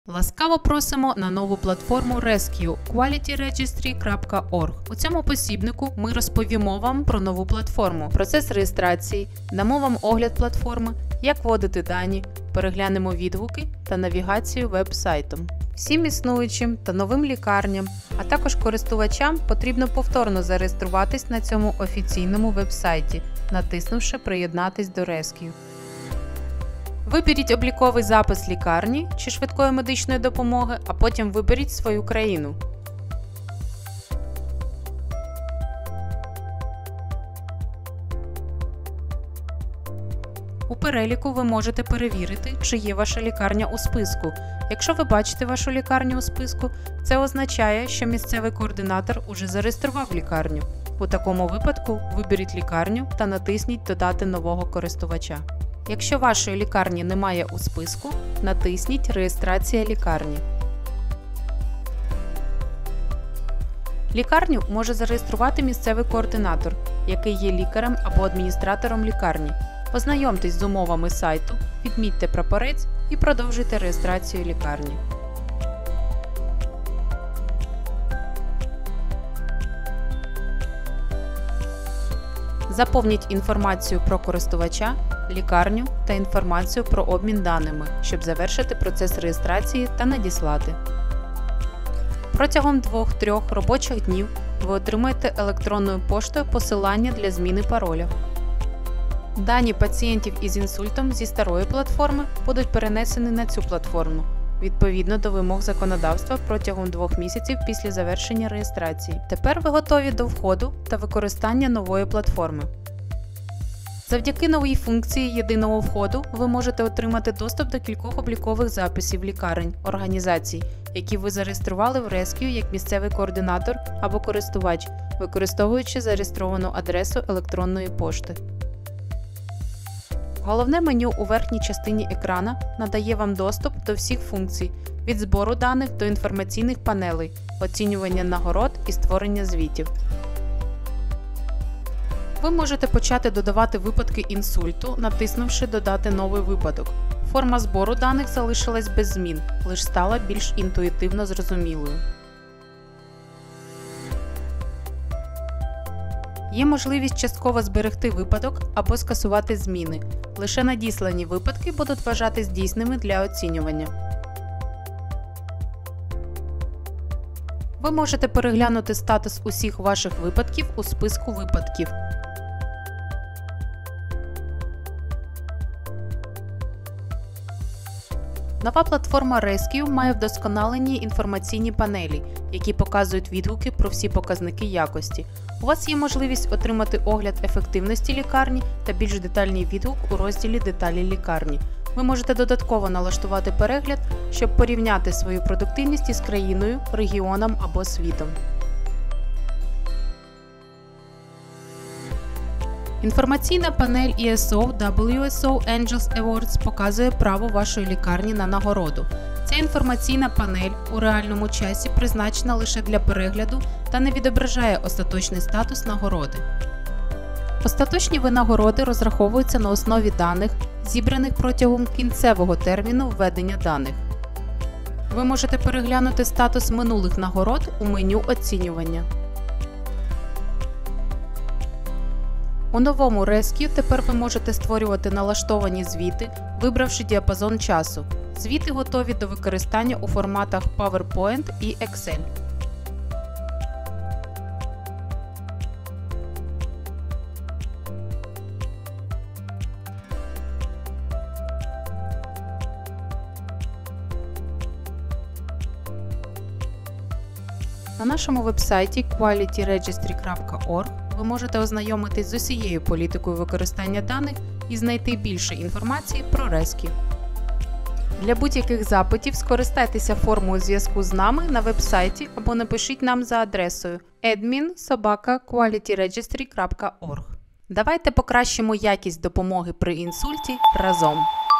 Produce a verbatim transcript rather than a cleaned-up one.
Ласкаво просимо на нову платформу Rescue quality registry крапка орг. У цьому посібнику ми розповімо вам про нову платформу, процес реєстрації, дамо вам огляд платформи, як вводити дані, переглянемо відгуки та навігацію веб-сайтом. Всім існуючим та новим лікарням, а також користувачам потрібно повторно зареєструватись на цьому офіційному веб-сайті, натиснувши «Приєднатись до Rescue». Виберіть обліковий запис лікарні чи швидкої медичної допомоги, а потім виберіть свою країну. У переліку ви можете перевірити, чи є ваша лікарня у списку. Якщо ви бачите вашу лікарню у списку, це означає, що місцевий координатор уже зареєстрував лікарню. У такому випадку виберіть лікарню та натисніть «Додати нового користувача». Якщо вашої лікарні немає у списку, натисніть «Реєстрація лікарні». Лікарню може зареєструвати місцевий координатор, який є лікарем або адміністратором лікарні. Ознайомтесь з умовами сайту, відмітьте прапорець і продовжуйте реєстрацію лікарні. Заповніть інформацію про користувача, лікарню та інформацію про обмін даними, щоб завершити процес реєстрації та надіслати. Протягом двох-трьох робочих днів ви отримаєте електронною поштою посилання для зміни пароля. Дані пацієнтів із інсультом зі старої платформи будуть перенесені на цю платформу, відповідно до вимог законодавства протягом двох місяців після завершення реєстрації. Тепер ви готові до входу та використання нової платформи. Завдяки новій функції єдиного входу ви можете отримати доступ до кількох облікових записів лікарень, організацій, які ви зареєстрували в Rescue як місцевий координатор або користувач, використовуючи зареєстровану адресу електронної пошти. Головне меню у верхній частині екрана надає вам доступ до всіх функцій – від збору даних до інформаційних панелей, оцінювання нагород і створення звітів. Ви можете почати додавати випадки інсульту, натиснувши «Додати новий випадок». Форма збору даних залишилась без змін, лише стала більш інтуїтивно зрозумілою. Є можливість частково зберегти випадок або скасувати зміни. Лише надіслані випадки будуть вважатись дійсними для оцінювання. Ви можете переглянути статус усіх ваших випадків у списку випадків. Нова платформа Rescue має вдосконалені інформаційні панелі, які показують відгуки про всі показники якості. У вас є можливість отримати огляд ефективності лікарні та більш детальний відгук у розділі «Деталі лікарні». Ви можете додатково налаштувати перегляд, щоб порівняти свою продуктивність із країною, регіоном або світом. Інформаційна панель і ес о дабл ю ес о Angels Awards показує право вашої лікарні на нагороду. Ця інформаційна панель у реальному часі призначена лише для перегляду та не відображає остаточний статус нагороди. Остаточні винагороди розраховуються на основі даних, зібраних протягом кінцевого терміну введення даних. Ви можете переглянути статус минулих нагород у меню оцінювання. У новому Rescue тепер ви можете створювати налаштовані звіти, вибравши діапазон часу. Звіти готові до використання у форматах PowerPoint і Excel. На нашому веб-сайті quality registry крапка орг ви можете ознайомитись з усією політикою використання даних і знайти більше інформації про Rescue. Для будь-яких запитів скористайтеся формою зв'язку з нами на веб-сайті або напишіть нам за адресою admin собака quality registry крапка орг. Давайте покращимо якість допомоги при інсульті разом!